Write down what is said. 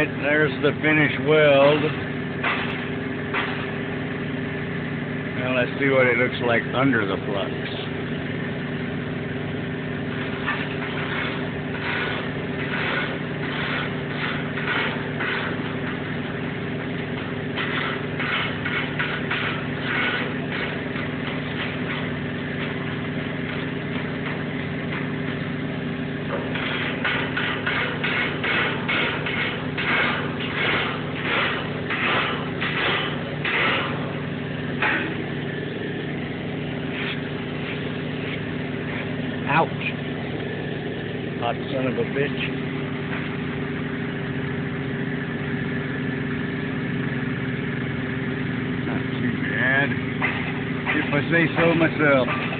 Alright, there's the finished weld. Now let's see what it looks like under the flux. Ouch. Hot son of a bitch. Not too bad, if I say so myself.